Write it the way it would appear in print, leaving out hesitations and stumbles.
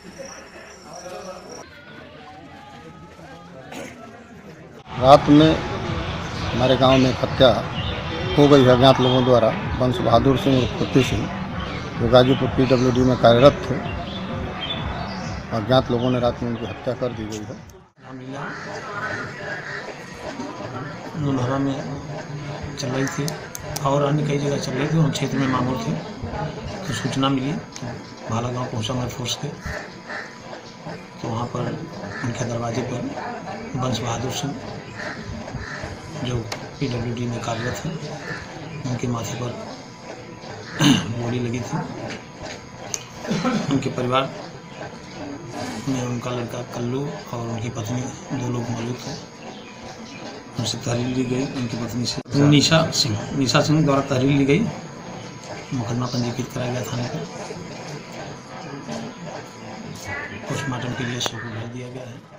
रात में हमारे गांव में हत्या हो गई है अज्ञात लोगों द्वारा। वंश बहादुर सिंह और पृथ्वी सिंह जो गाजीपुर PWD में कार्यरत थे, अज्ञात लोगों ने रात में उनकी हत्या कर दी गई है। नूनहरा में चल रही थी और अन्य कई जगह चल रही थी। उन क्षेत्र में मामूल थे तो सूचना मिली तो भाला गाँव पहुँचा मैं फोर्स के, तो वहाँ पर उनके दरवाजे पर वंश बहादुर सिंह जो PWD में कार्यरत थे, उनके माथे पर गोली लगी थी। उनके परिवार में उनका लड़का कल्लू और उनकी पत्नी 2 लोग मौजूद थे। उनसे तहरीर ली गई, उनकी पत्नी से निशा सिंह द्वारा तहरीर ली गई, मुकदमा पंजीकृत कराया गया थाने पर। पोस्टमार्टम के लिए शव को भेज दिया गया है।